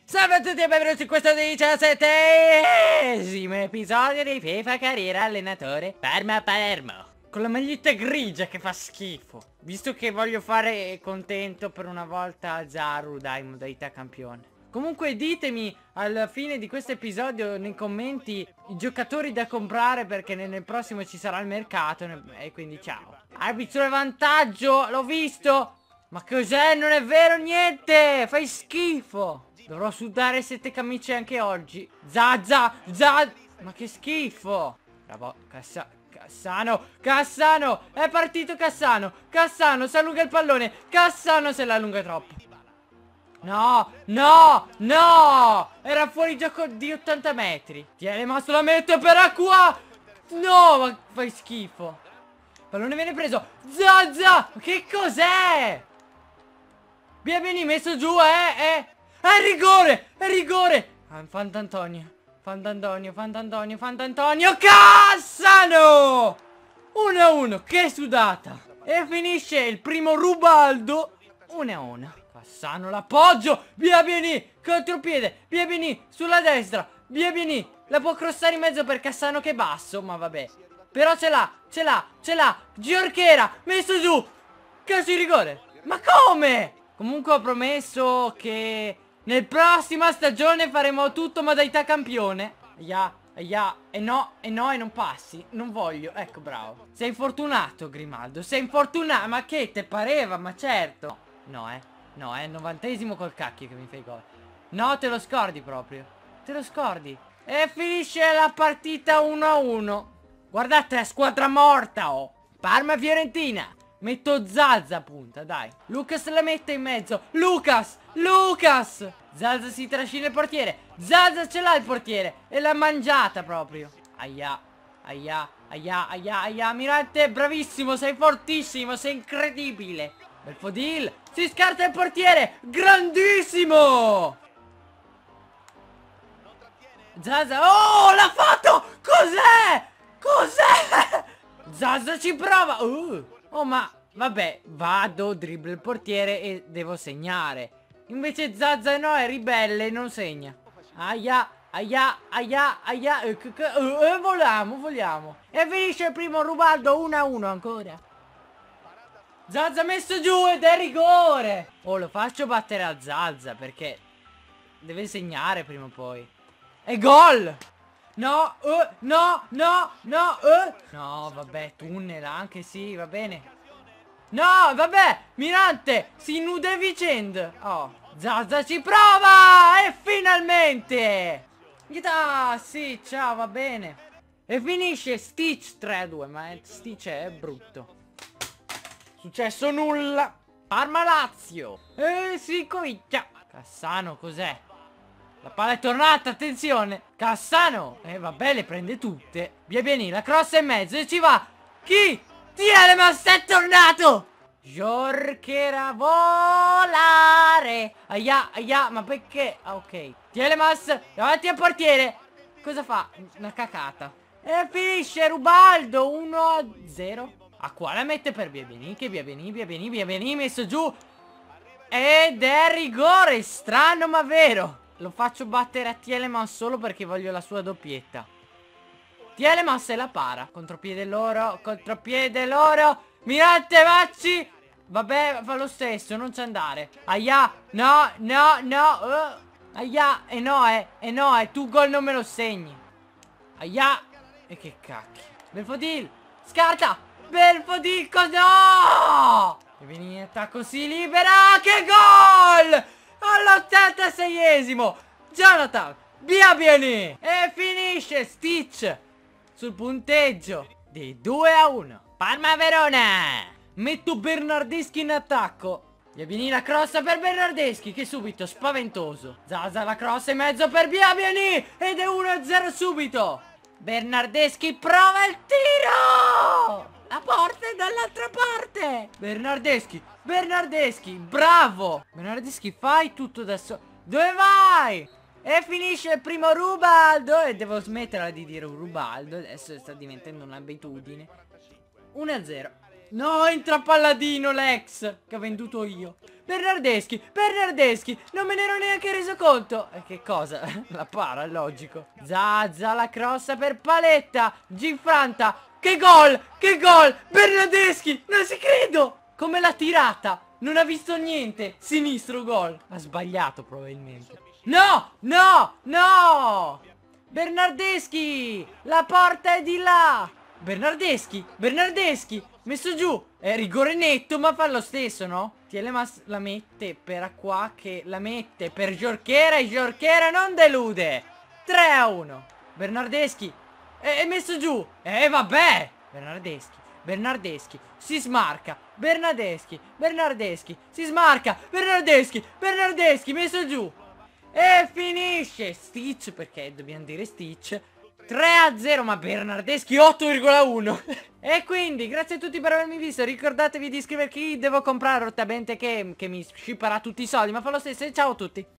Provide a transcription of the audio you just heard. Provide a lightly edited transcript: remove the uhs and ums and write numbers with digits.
Salve a tutti e benvenuti in questo 17esimo episodio di FIFA Carriera Allenatore Parma Palermo. Con la maglietta grigia che fa schifo. Visto che voglio fare contento per una volta Zaru, dai, modalità campione. Comunque ditemi alla fine di questo episodio nei commenti i giocatori da comprare, perché nel prossimo ci sarà il mercato e quindi ciao. Arbitro e vantaggio, l'ho visto. Ma cos'è? Non è vero niente! Fai schifo! Dovrò sudare 7 camicie anche oggi. Zazza! Ma che schifo! Bravo, Cassano! È partito Cassano! Cassano si allunga il pallone! Cassano se la allunga troppo! No! Era fuori gioco di 80 metri! Tieni, ma se la mette per acqua! No, ma fai schifo! Il pallone viene preso! Zazza! Ma che cos'è? Vieni messo giù, È rigore! Fantantonio, Cassano! 1-1, che sudata! E finisce il primo Rubaldo 1-1. Cassano l'appoggio, vieni, contropiede, vieni, sulla destra, vieni. La può crossare in mezzo per Cassano che è basso, ma vabbè. Però ce l'ha, Giorchera, messo giù. Calcio di rigore, ma come? Comunque ho promesso che nel prossima stagione faremo tutto modalità campione. E no, e non passi. Non voglio, ecco, bravo. Sei infortunato, Grimaldo, sei infortunato. Ma che te pareva? Ma certo. No, è il 90esimo col cacchio che mi fai gol. No, te lo scordi proprio. Te lo scordi. E finisce la partita 1-1. Guardate, è squadra morta, oh. Parma-Fiorentina. Metto Zazza a punta, dai. Lucas la mette in mezzo. Lucas! Zazza si trascina il portiere. Zazza ce l'ha il portiere. E l'ha mangiata proprio. Aia. Mirante, bravissimo, sei fortissimo, sei incredibile. Belfodil, si scarta il portiere. Grandissimo. Zazza, oh, l'ha fatto. Cos'è? Zazza ci prova. Oh, ma vabbè, vado, dribblo il portiere e devo segnare. Invece Zazza no, è ribelle e non segna. Aia. Voliamo. E finisce il primo Rubaldo 1-1 ancora. Zazza messo giù ed è rigore. Oh, lo faccio battere a Zazza perché deve segnare prima o poi. E gol! No, vabbè, tunnel anche sì, va bene. No, vabbè, Mirante, si nude vicenda. Oh, Zazza ci prova! E finalmente! Sì, ciao, va bene. E finisce Stitch 3-2, ma Stitch è brutto. Successo nulla. Parma-Lazio. E si comincia. Cassano, cos'è? La palla è tornata, attenzione. Cassano. Vabbè, le prende tutte. Vieni, la crossa in mezzo e ci va. Chi? Tielemans è tornato. Giorchera volare. Aia, ma perché? Ah, ok. Tielemans davanti al portiere. Cosa fa? Una cacata. E finisce Rubaldo 1-0. A qua la mette per Biabini. Che Biabini messo giù. Ed è rigore. Strano ma vero. Lo faccio battere a Tielemans solo perché voglio la sua doppietta. Tielemans se la para. Contropiede loro. Mirante, Macci. Vabbè, fa lo stesso, non c'è andare. Aia, no. Aia, e no, tu gol non me lo segni. Aia. E che cacchio. Belfodil, scarta. Belfodil, no. E vieni in attacco, si libera. Che gol! All'86esimo Jonathan Biabiani. E finisce Stitch sul punteggio di 2-1. Parma-Verona. Metto Bernardeschi in attacco. Biabiani la crossa per Bernardeschi, che subito spaventoso. Zaza la crossa in mezzo per Biabiani. Ed è 1-0 subito. Bernardeschi prova il tiro. La porta è dall'altra parte. Bernardeschi, bravo. Bernardeschi, fai tutto adesso. Dove vai? E finisce il primo Rubaldo. E devo smetterla di dire Rubaldo, adesso sta diventando un'abitudine. 1-0. No, entra Palladino l'ex, che ho venduto io. Bernardeschi, Bernardeschi, non me ne ero neanche reso conto. E che cosa? La para, è logico. Zaza, la crossa per Paletta. Ginfranta, che gol, che gol. Bernardeschi, non ci credo. Come l'ha tirata, non ha visto niente. Sinistro gol. Ha sbagliato probabilmente. No, no, no. Bernardeschi, la porta è di là. Bernardeschi, Bernardeschi, messo giù. È rigore netto, ma fa lo stesso, no? Tielemas la mette per Acqua, che la mette per Jorquera, e Jorquera non delude. 3-1. Bernardeschi è messo giù. Vabbè. Bernardeschi, Bernardeschi si smarca. Bernardeschi, Bernardeschi si smarca. Bernardeschi, Bernardeschi messo giù. E finisce Stitch, perché dobbiamo dire Stitch. 3-0, ma Bernardeschi 8,1. E quindi grazie a tutti per avermi visto. Ricordatevi di iscrivervi. Devo comprare rottamente che mi scipperà tutti i soldi, ma fa lo stesso. E ciao a tutti.